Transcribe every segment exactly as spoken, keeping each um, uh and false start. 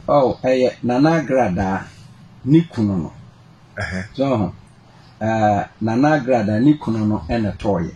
Oh, eh, Nana Agradaa ni kunu no. Eh. So, uh, Nana Agradaa ni kunu no ena toye.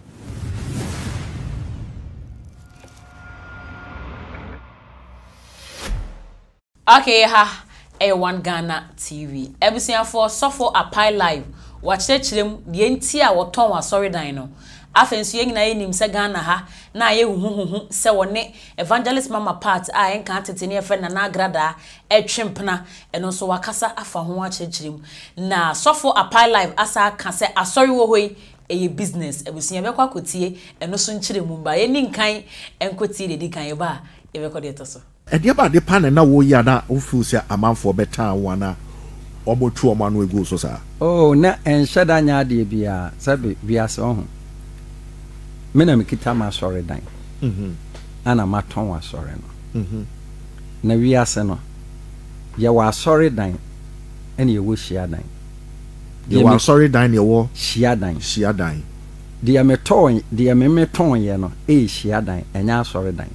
Okay, ha, A one Ghana T V. Ebusian for bussiness-Apae live. Watch the chilem, the entire what Tom was sorry dino. Afensu ye nyina yenim se Ghana ha na ye huhuhu se wone evangelist mama part a en kan tete ne efe Nana Agradaa etwempna eno so wakasa afa ho akyerkyerem na bussiness-Apae live asa ka se asori wo hoi eye business ebusia be kwa kotie eno so nkyeremu ba ye ni nkan enkotie de di kan ye ba ye be kode to so e de ba de pan na wo ya na ofu se amanfo beta wana obotu omanu egu so sa oh na enhyeda nya de bia sabe biase ho mena mikita ma sorry dan mhm ana maton wa sorry no mhm na wiase no ye wa sorry dan ene ye wo hia dan ye wa sorry dan ye wo hia dan hia dan de me ton de me me ton ye no e hia dan enya sorry dan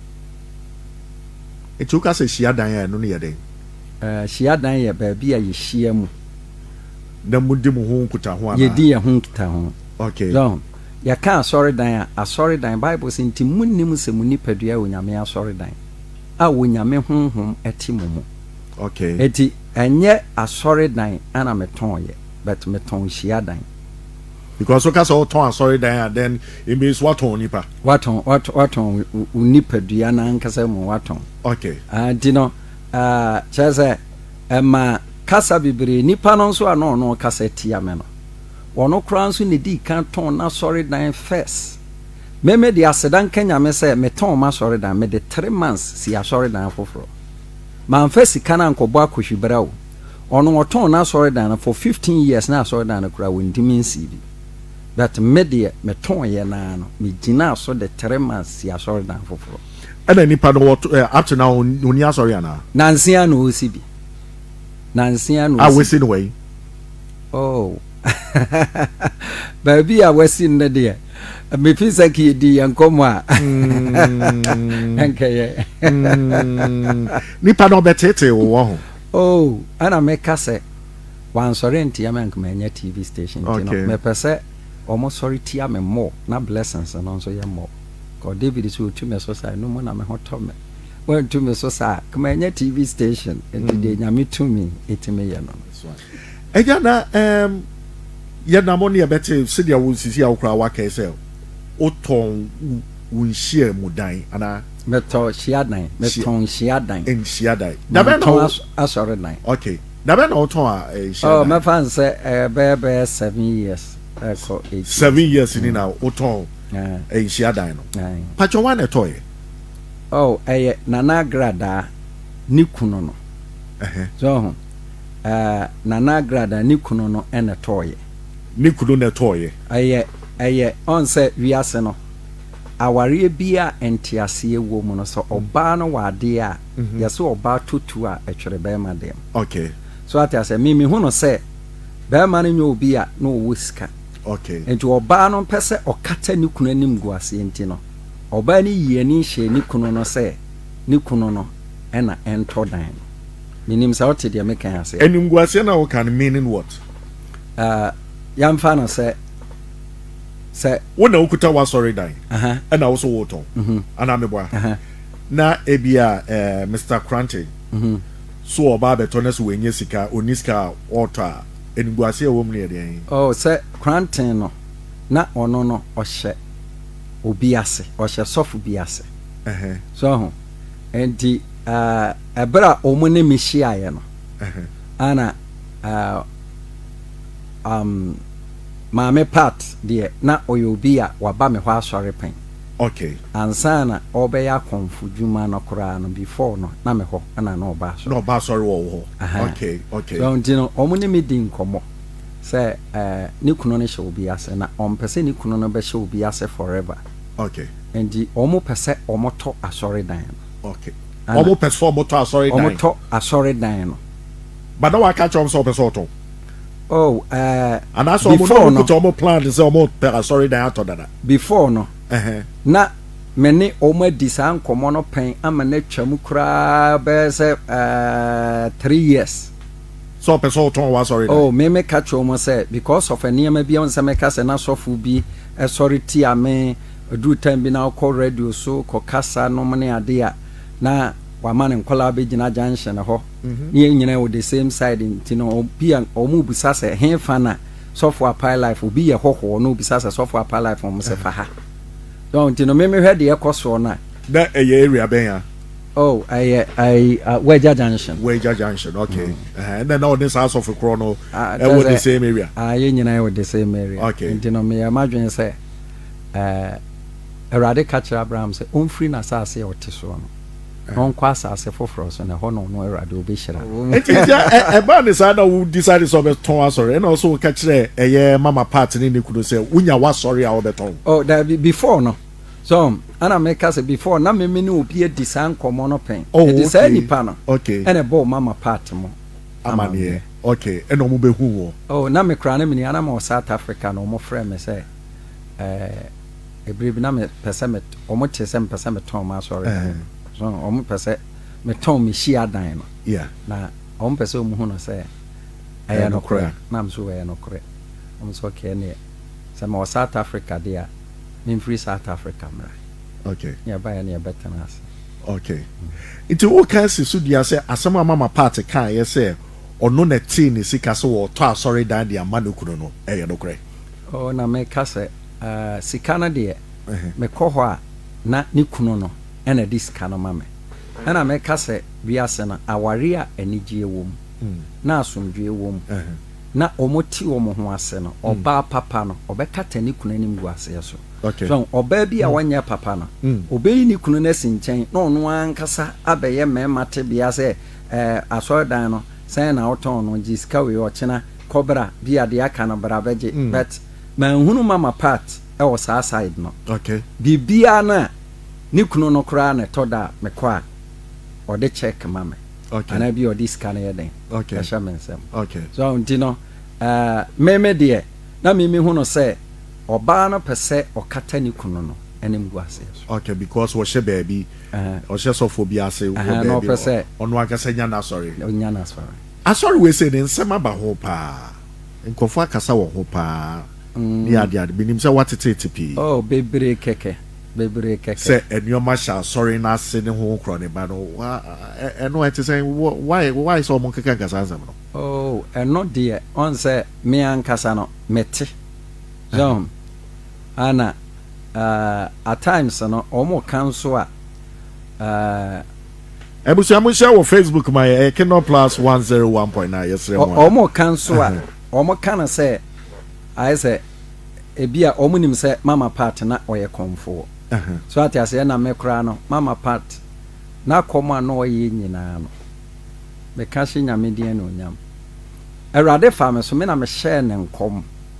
e tuka se hia dan ye no ne ye den eh hia dan ye ba bia ye hia mu na mudi mu ho nkuta ho ana ye di ye ho nkuta ho okay so ya kan sorry dan a sorry dan bible say nti munnim se muni padua onyame a sorry dan a wonyame honhom etimomo okay eti enye a sorry dan ana meton ye but meton hia dan because okay so ton sorry dan then it means what on nipa what on what what on unipadua na nkasa mu what on okay ah dino ah cheze ema kasa bibire nipa no so ano no kasa tia me no wono kranso ne di kan ton na sorry dan first meme di asedan kenya me say me ton ma sorry dan me de three months si a sorry dan foforo man first kana nkobo akohwibra wo ono oton na sorry dan for fifteen years na sorry dan kura wondimi nsi bi that me de me ton ye na no me gina so de three months si a sorry dan foforo ana nipa no up to now oni sorry ana nansia no osi bi nansia no osi ah we see the way oh baby a wasi nne de me fisa ki di yankomo a enkaye nipa no betete wo ho oh ana me kase wan sorry ntia me nkoma nya T V station tino me pese omo sorry tia me more na blessings no so ye more ko David so tu me so sai no mo na me hoto me when tu me so sai koma nya T V station enti de nya me to me etime ye no eja na em ye na mo ne ye bete se dia wo sisi a okra wa kai se o ton un share mu dan ana meto shia dan meton shia dan en shia dan da be no asore dan okay da be no ton a shia oh me fan say eh be be seven years eh ko eight seven years ni na o ton eh shia dan no pacho wa na toy oh eh Nana Agradaa ni kunu no eh so eh Nana Agradaa ni kunu no ene toy ni kunu na toy aye aye on say wiase no aware bia entiase wo mu no so oba no wade a yeso oba tutu a etwere be ma dem okay so ati ase mi mi hu no say be ma no nyo obi a no wo sika okay enti oba no pese okata ni kunu anim gu ase enti no oba ni yie ni hye ni kunu no say ni kunu no ena ento dan minim sa oti de me kan ase anim gu ase na wo kan meaning what uh yam fa no say say wona ukuta wa sorry dan aha ana wo so wo ton mhm ana meboa aha na ebia eh Mister Krante mhm so oba beto na so wenye sika oniska ota eniguase wo mne de oh say Krante no na ono no ohye obi ase ohye sofu bi ase eh so ho enti uh ebra omo ne mehia ye no eh ana uh um maame part de na oyobi a waba me hwa asore pen okay ansana obeya konfudwuma no kora no before no na me ho na na oba so no ba sorry wo ho okay okay so ntino omo ne medi nkomo say eh ni kuno ne hye obi ase na ompese ni kuno no be hye obi ase forever okay endi omo pese omo to asore dan okay omo pese omo to asore dan omo to asore dan no but na wa catch omo so pese oto oh uh and that's all no put omo plan say omo pese asore dan ato dada before no eh na mene oma di saa nkɔmmɔ no pɛn ama na twam koraa bɛyɛ sɛ uh, three years. So person ton wa sorry. Oh, me me catch omo say because of a nneɛma bi on say me ka say na sɔfo bi e sorry ti ame do time bi na call radio so ko kasa no me ade a na wa ma ne nkola be gina junction ho. Ne nyina wo the same side nti no bi an omu busa say he fa na sɔfo Apae life obi ye hoho no busa say sɔfo Apae life omo say fa ha. Don't you know me me hwe de ekoso na. Na area ben ya. Oh, I I uh, Wager Junction. Wager Junction, okay. Mm. Uh, and then all this house of a chrono, uh, uh, with the same area. Ah, uh, you know, with the same area. Okay. And you know, me imagine say, uh, a radical catcher Abraham say, "Um, free na sa say or tiso no, non kwasa say for frost and a hono no radio be shira." It is a man is either who decided to be ton sorry, and also catch a yeah, mama party in the could say, "Unya was sorry our beton." Oh, that be before no. So, ana make us before na me me no obi e design komo no pen. Oh, e design ni pa no. Okay. And a ball mama part mo. Amane. Okay. And no mo be hu. Oh, na me kra na me ni ana mo South Africa no mo frɛ me say eh e bribe na me pese me o mo tese me pese me ton ma sorry. So o mo pese me ton me hia dan no. Yeah. Na o mo pese o mo hu no say eh no kra. Na me so eh no kra. O mo so okay ne. Say me South Africa there. Me free South Africa mra. Okay. Yeah, buy any better nas. Okay. Into what can see so dia say asema mama party kan ye say ono na tea ni sika so wo to sorry dan dia ma no kunu no e ye no kre. Oh na me ka say uh sika na de me kɔ hɔ a na ni kunu no e na dis sika no ma me. E na me ka say wiase na aware a anigye wom. Na asomdwe wom. Na omoti wo mo ho ase no oba papa no obekata ni kunu anim gu ase so. Okay. So oba bi a wanya papa no obeyi ni kunu na sinchen na ono ankasa abeye mema te bia se eh asordan no sen na oton no jiska we ochena kobra bia de aka no bra beje but manhunu mama part e wo sa side no. Okay. Bibia na ni kunu no kra na toda me kwa o de check mama. Okay. Ana bi o dis kan ye den. Okay. Okay. So ntino uh meme de na meme hu no say oba no pese okata ni kunu no enim gu ase. Okay, because we she baby uh o she so phobia say we baby no pese ono akasa nya na sorry. Nya na sorry. Asori we say den sema ba ho pa. Nkofo akasa wo ho pa. Ni ade ade binim say what it pi. Oh, bebre keke. Bebre keke. Say enioma sha sorry na se ne ho kro ne ba no. Eno ete say why why so mo keke akasa ansem no. Oh, eno de on say me ankasa no mete. So ana uh at times no omo kanso a uh ebusia mo share wo Facebook my Ekino plus one oh one point nine yes re mo omo kanso a omo kana say I say ebia omo nim say mama part na oye komfo so ati ase na me kra no mama part na koma na oye nyina no me ka hye nyame den no nyam erade fa me so me na me share ne nkom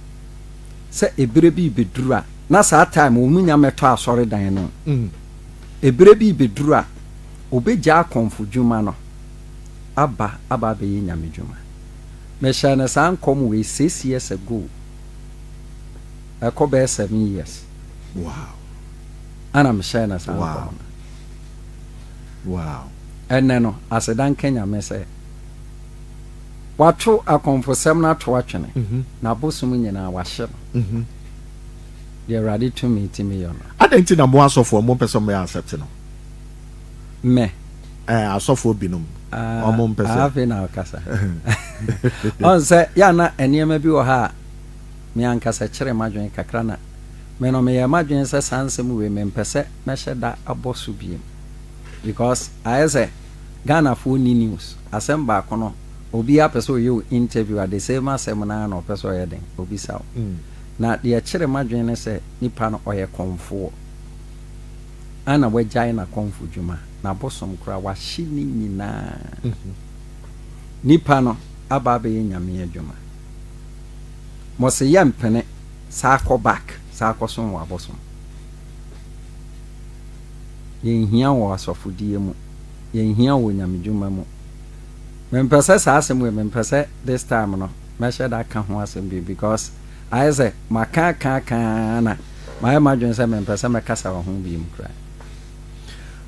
se ebire bi beduru a na saa time o munya meto asori dan no mm ebire bi beduru a obegya akonfo dwuma no aba aba be nyame dwuma me share na saa nkom we six years ago akobe seven years. Wow. And I'm sharing as wow. Wow. And then no as a dan Kenya me say watu akonfo sem na to atwene na bosum nyina wahye mhm they ready to meet me yon adenti na mo asofo mo pese mo accept no me eh asofo binum o mo pese ave na kasa on say ya na eniema bi wo ha me ankasa kire madwen kakra na me no me ya madwen se sansem we me pese me hyeda abosu biem because I say Ghana for news asem ba kono obi a person you interview at the same asem na na person yeden obi saw na de kire madwen ne se nipa no oye konfo ana wagyae na konfo dwuma na bosom kra wa hye ni nyina nipa no aba be nyame adwuma mo se yampene sa ko back sa ko so wa bosom yen hia wo asofodie mu yen hia wo nyame dwuma mu mempese sa asem we mempese this time no me sha da ka ho asem bi because I say maka ka ka na my imagine say mempese me kasa wo ho bi mu kra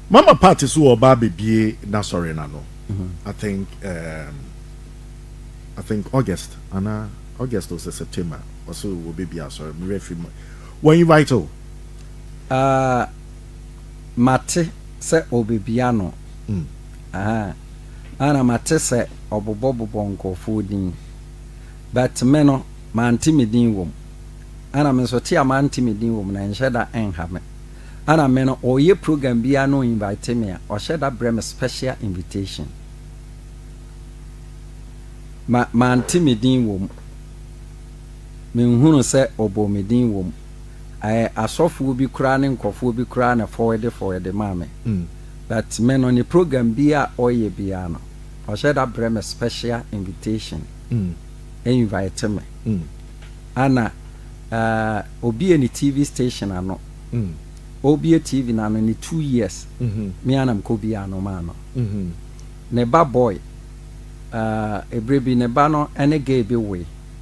Mama party so oba bebie na sorry na no. I think um I think August ana August or September also will be be sorry me refi when invite o uh mate se obebia no mm aha ana mate se obobobobo nkofo din but me no manti me din wom ana me so tia manti me din wom na nheda enha me ana me no oye program bia no invite me a o sheda brem special invitation ma manti me din wom me nhunu se obo me din wom eh asofo bi kura ne nkofo bi kura na forward forward ma me mm but me no ni program bia oye bia no o sheda brem special invitation mm invite me mm ana uh obi any T V station ano mm obi T V na no ni two years mhm me anam ko bia no ma no mhm ne ba boy uh ebrebi ne ba no ene gay bi we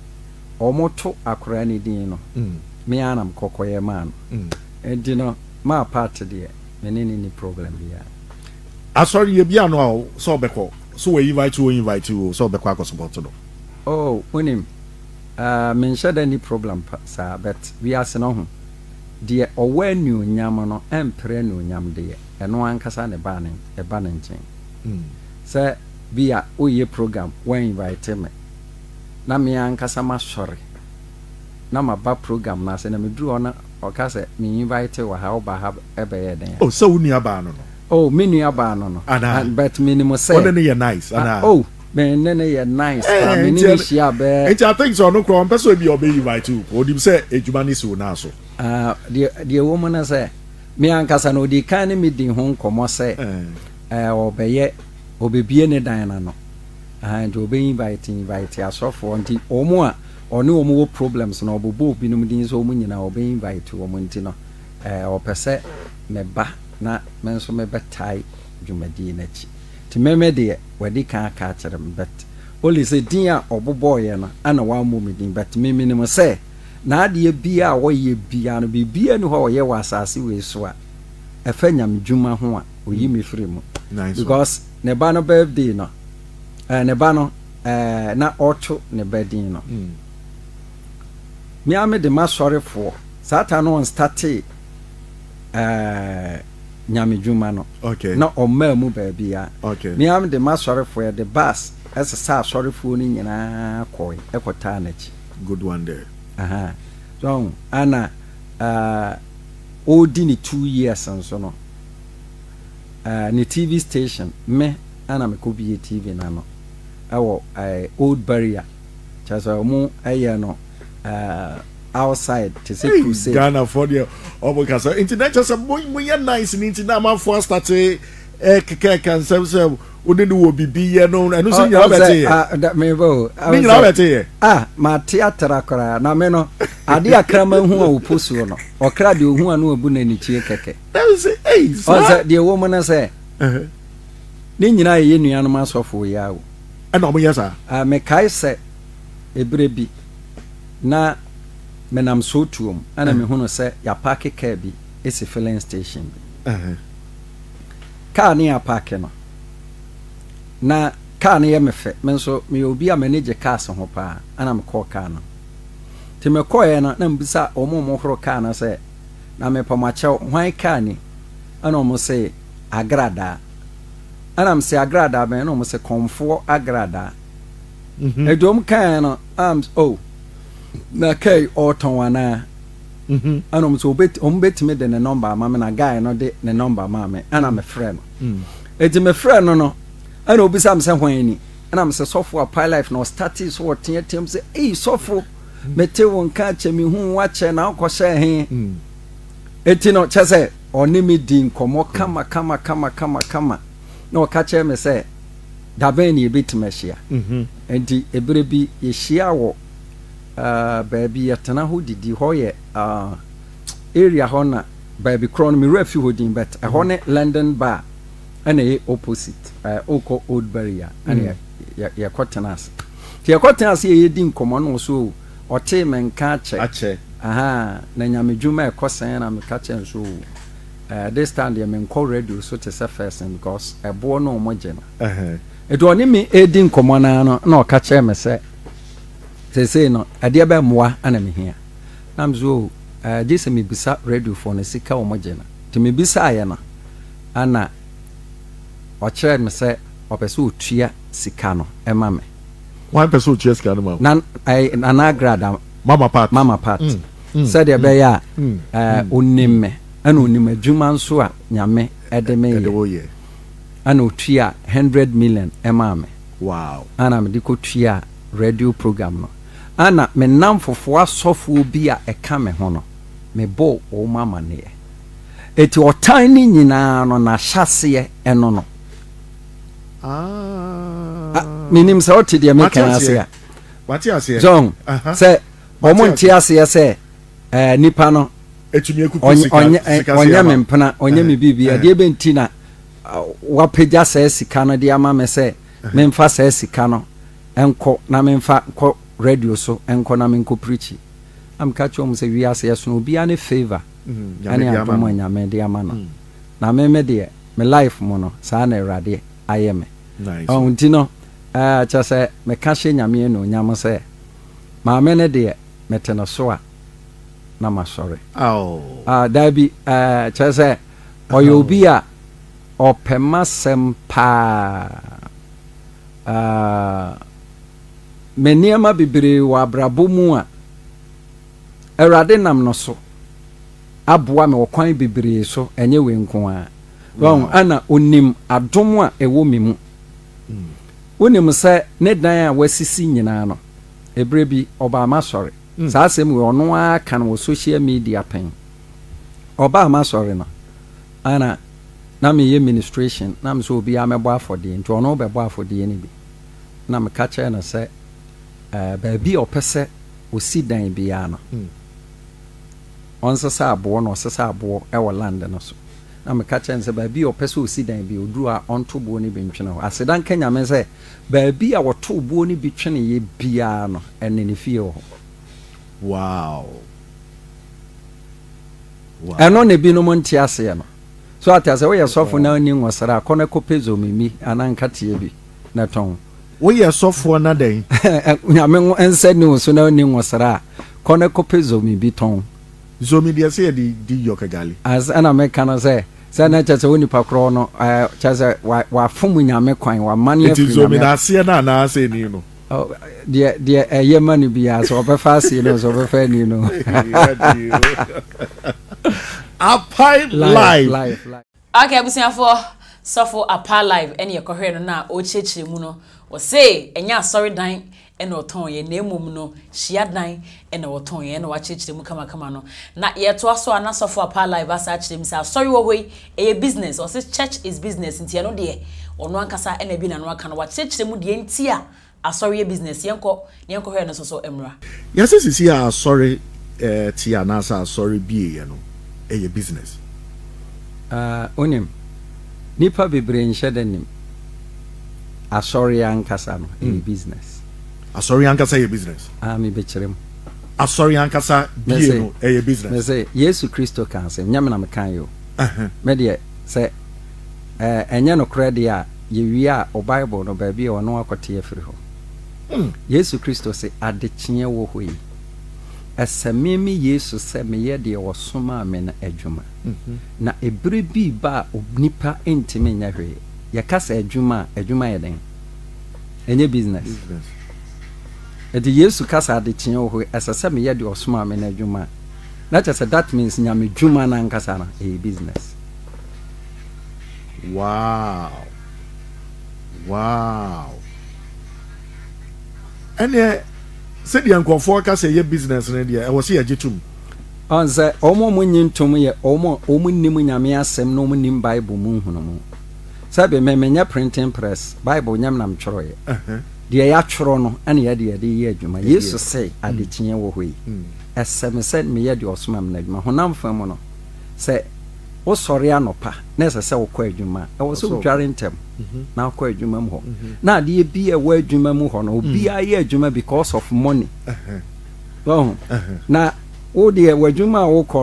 omoto akora ni din no mm me anam kokoye ma no mm enti no ma part de me ni ni problem bia asori ye bia no so beko so we invite you invite you so beko akosupport no. Oh unim uh men share any problem sir but we are no ho de owanu nyam no empre no nyam de eno ankasa ne ba ne e ba ne nchen mm say bia oye program when invite me na me ankasa ma sorry na ma ba program na say na me duru ona o ka say me invite wa ha oba ha e be ye den oh so uni aba no no oh me nu aba no no and but minimum say oh ne nice ana oh men nene ye nice I mean ni shia be I think so no kro person bi obe invite you odim say ejuma ni so na so ah the the woman say me ankasa no di kan ni me din ho nkomo say eh obeye obebie ne dan na no and obe invite invite asofo nti omo a one omo wo problems na obobo obi no din so omo nyina obe invite omo nti no eh opese me ba na me nso me betai dwumadi na chi ti meme de wadi kan aka kire me bet only say din a oboboye no ana wa mo me din but me minimum say na ade bia a wo ye bia no bibia ni ho wo ye wa asase we so a efa nyam dwuma ho a oyi me free mu because ne ba no birthday no eh ne ba no eh na oto ne birthday no mm me am de ma sorry for satan no on start eh nyame dwuma no okay na omma mu ba bia okay me am de ma sorry for the bus as sa sorry for ni nyina koi ekota na chi good one there aha so ana uh odi ni two years nso no uh ni T V station me ana me ko bi T V na no awo uh, old barrier chaso mu aye no uh outside to say crusade Ghana for the obokasa international say moy nice ni ntina ma for start eh keke kan sem sem odi ni wo bibi ye no enu so nya bete ah that me bo ni nya bete ah ma theater akora na me no ade akrama hu a oposu no okra de hu anu abu na ni chie keke that say hey so the woman say eh ni nyina ye nuanu ma sofo ya wo e na omo yesa ah me kai se ebrebi na menam so tuom ana me hu no se ya park car bi esi filling station bi eh car ni ya park no na car ni ye me fe me so me obi a manage car so ho pa ana me call car no ti me call ye no na mbisa omo mo horo car na se na me pa ma che hwan car ni ana omo se Agradaa ana me se Agradaa be na omo se Komfo Agradaa mhm edom kan no am oh na kai oton wana mhm ana mo so bet o bet me de ne number ma me na guy no de ne number ma me ana me friend mhm eti me friend no no ana obi sam se hwan ni ana me se sofo Apae life no start so woten atem se eh sofo mete won ka che me hu wa che na ko she he mhm eti no che se oni me din komo kama kama kama kama kama no ka che me se da ben ni bit me shia mhm enti ebere bi ye shia wo uh baby yatana ho didi ho ye uh area ho na baby crown me refi ho din but e ho ne London bar ana e opposite uh oko old barrier ana ya ya kotenas ti ya kotenas ye din komo no so o te men ka che ache aha na nyame dwuma e kosan na me ka che so uh, this time they men call radio so to say first because a boy no more general. Uh-huh. It only me aiding common no catch him say. They say no, a dear be moi and here. Nam zo uh this me bisa radio for ne sika o mo general. To me bisa ya na ana o chere me say opeso otua sika no e ma me. One person chess can ma. Nan I Nana Agradaa Mama part. Mama part. Mm. Mm. Said ya be ya Mm. eh onim me ana onim adwuma nso a nyame ede me ye. Ana otua one hundred million e ma me. Wow. Ana me diko tua radio program no. Ana me nam fofo asofo bi a eka me ho no. Me bo o mama ne. Eti otan ni nyina no na hyase eno no. Ah. Minim se oti de me kan ase a. What you say? John. Say omo nti ase se eh nipa no etumi ekuku sika. Onye me mpena, onye me bibia de be nti na wapeja se sika no de ama me se me mfa se sika no enko na me mfa ko radio so enko na me nko preach. Am catch om se wi ase so obi ane favor. Ani apomo nyame de ama no. Na me me de me life mo no sa na erade ayeme. Nice. Oh nti no eh cha se me ka hye nyame no nyam se ma me ne de metena so a na ma sorry. Oh. Ah dabi eh cha se oyo obi a opema sempa ah meniama bibiri wa brabo mu a erade nam no so aboa me wokwan bibiri so enye we nko a won ana onim adom a ewo mi mu onim se ne dan a wasisi nyina no ebre bi oba ma sorry sa asem we ono a kan wo social media pen oba ma sorry no ana na me ye administration na me so obi a mebo afode nti ono bebo afode ni bi na me ka che na se eh ba bi opese osi dan bia no on sesa abo no sesa abo e wo land no so na me ka che na se ba bi opese osi dan bi oduru a onto bo ni bi ntwene ho asedan kanya me se ba bi a woto bo ni bi twene ye bia no ene ne fie ho. Wow. Wow. Eno ne bi no mo nti ase no so atase we yesofo na ni nwosara akona kopezo mimi ananka tie bi na ton we yesofo na den nyame ense ni so na ni nwosara kona kopezo mimi ton zo mi dia se di di yokagali as ana me kana se se na chase woni pakro no eh chase wa fom nyame kwan wa mane afri zo mi na se na na se ni no oh dia dia eye mani bia so obefa se no so obefa ni no Apae live. live live. Okay, abusia for suffer Apae live any ekohwe no na o chechire mu no wo say enya sorry dan e na oton ye na emum no hia dan e na oton ye na wa chechire mu kama kama no na ye to aso ana suffer Apae live asa chire mu say sorry wo hoi e business or say church is business ntia no de ono ankasa e na bi na no aka no wa chechire mu de ntia asori ye business yenko yenko hwe no so so emra yes sisi a sorry eh tia na sa sorry bi ye no a business. Uh, onim nipa bebre nhye denim asori ankasa no mm. a business asori ankasa a business ah me bekirem asori ankasa bi no a business me say Yesu Kristo kan say nyame na me kan yo uh-huh. me de say eh enye no krede a ye wi a o Bible no ba bi o no akote afiri ho mm. Yesu Kristo say adekye wo ho yi esamemi Yesu se me ye de wo soma me na adwuma mm-hmm. na ebre bi ba onipa entime nya hwe ye kasa adwuma adwuma ye den enye business business edi Yesu kasa de kyen wo esase me ye de wo soma me na adwuma na chese that means nya me dwuma na nkasa na e business. Wow. Wow. Ene said the uncle ka say ye business na dia e wo se agitum on say omo munyintum ye omo omo nim nyame asem no omo nim Bible mu hunu mu sabe me menya printing press Bible nyam nam tworo ye eh de ya tworo no ane ye de de ye adwuma Yesu say adekye wo hoi esem say me ye de osoma me na adwuma honam fam no say wo sori anopa na ese se wo kwa adwuma e wo so tware ntem na kwa adwuma mu ho na de bi e wo adwuma mu ho no obi aye adwuma because of money oh na wo de wo adwuma wo kɔ no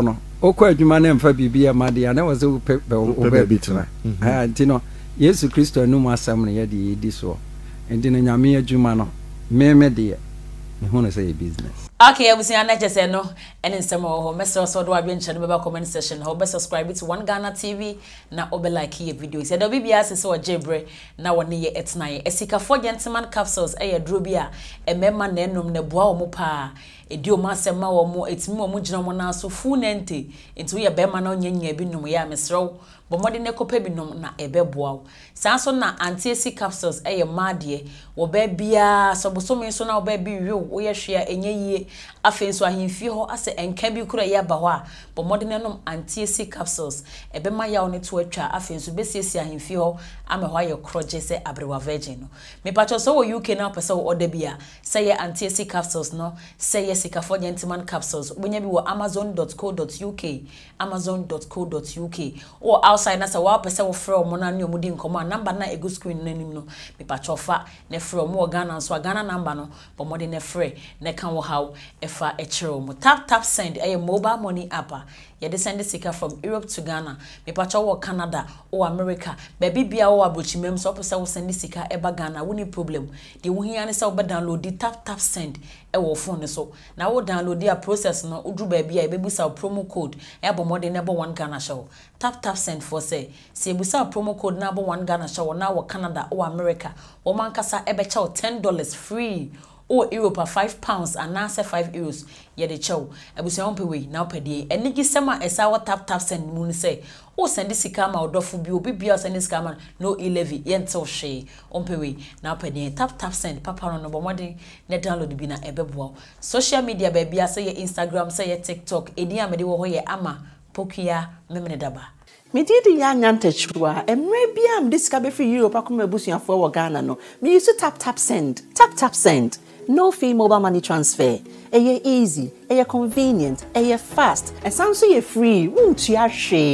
okọ adwuma na mfa bibia ma de na wose pe obe bitira ah ntino Yesu Kristo anu mu asam ne ye de yedi so ntino nyame adwuma no me me de me hu no say business. Okay, I will see you say no and in some of message so do abin channel be comment section how be subscribe to One Ghana T V na obe like here video say do be bia say so jebre na woni ye etna ye esika for gentleman capsules e ye dro bia e mema na enum na boa o mo pa edi o ma sema wo mo etimi o mo gina mo na so fu nente enti we ye be ma na onyanya bi num ya mesrew bo mode ne kopa bi num na ebe boa sanso na anti capsules e ye maade wo ba bia so boso me so na wo ba bi wi wo ye hwea enye yie afenso ahemfie ho ase enka bi kura ya ba ho a bo modern nom anti capsules ebe ma ya one to atwa afenso be siesi ahemfie ho ama ho aye kroje se abrewa virgin no me pacho so wo U K na pese wo order bia say ye anti capsules no say ye sika for gentleman capsules wonya bi wo amazon dot co dot U K amazon dot co dot U K or outside na say wo pese wo frɛ mo na ne omudi nkomo number na ego screen nanim no me pacho fa ne frɛ mo Ghana so Ghana number no bo modern ne frɛ ne kan wo how efa echiro mo tap tap send a mobile money app ye de send sika from Europe to Ghana me pacho wo Canada or America baby bia wo abrochimem so pese wo send sika eba Ghana woni problem de wo hia ne se wo be download the tap tap send e wo phone so na wo download the process no udru baby a bebusa promo code e abomode ne bo one Ghana show tap tap send for say se bebusa promo code na bo one Ghana show na wo Canada or America wo mankasa e be chow ten dollars free or Europe five pounds and now say five euros ye de chow abusia on pewe now per day eni gi sema esa wa tap tap send mun say o send sika ma odofo bi obi bia send sika ma no eleven ye ntel hwe on pewe now per day tap tap send papa no bomode ne download bi na ebeboa social media ba bia say ye Instagram say ye TikTok edi amede wo ho ye ama pokia memene daba me did ya nyantachua emre bia am disika be free Europe akoma busuafo wo Ghana no me use tap tap send tap tap send no fee mobile money transfer. Eye easy, eye convenient, eye fast. And sounds so ye free. Won't you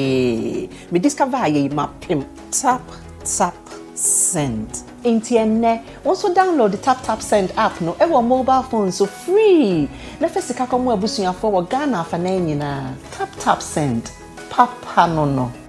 she? Me discover ye mapim. Tap tap send. Intienne. Also download the tap tap send app no ever mobile phone so free. Na first ka komo abusuafo wo Ghana fa na nyina. Tap tap send. Papa no no.